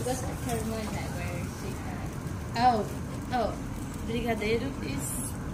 Because I can remember where she had. Oh, brigadeiro is